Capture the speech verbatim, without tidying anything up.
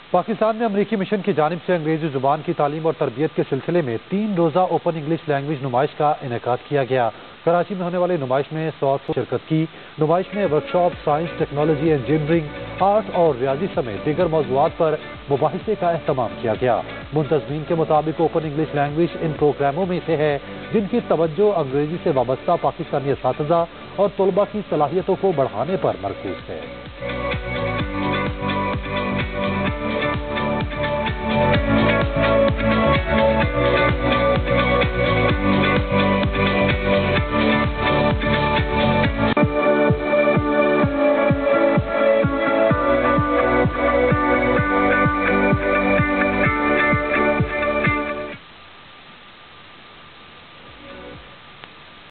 पाकिस्तान में अमरीकी मिशन की जानिब से अंग्रेजी जुबान की तालीम और तरबियत के सिलसिले में तीन रोज़ा ओपन इंग्लिश लैंग्वेज नुमाइश का इनेकाद किया गया। कराची में होने वाली नुमाइश में सौ शिरकत की। नुमाइश में workshop, science, technology, engineering, art और रियाजी समेत दीगर मौज़ूआत पर मुबाहिसे का एहतमाम किया गया। मुंतज़मीन के मुताबिक ओपन इंग्लिश लैंग्वेज इन प्रोग्रामों में से है जिनकी तवज्जो अंग्रेजी से वाबस्ता पाकिस्तानी असातिज़ा और तलबा की सलाहियतों को बढ़ाने पर मरकूज है।